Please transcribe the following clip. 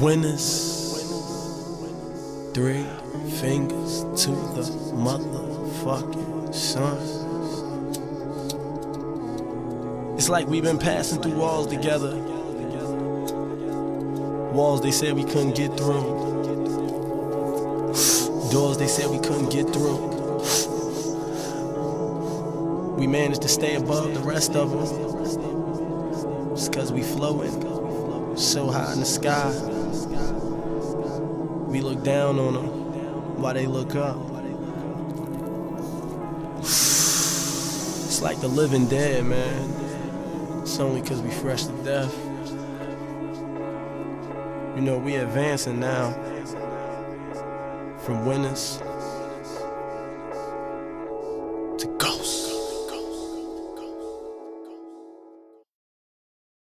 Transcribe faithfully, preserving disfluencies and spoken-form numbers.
Winners, three fingers to the motherfucking sun. It's like we've been passing through walls together. Walls they said we couldn't get through. Doors they said we couldn't get through. We managed to stay above the rest of them. It's cause we floating so high in the sky. We look down on them while they look up. It's like the living dead, man. It's only cause we fresh to death. You know, we advancing now. From winners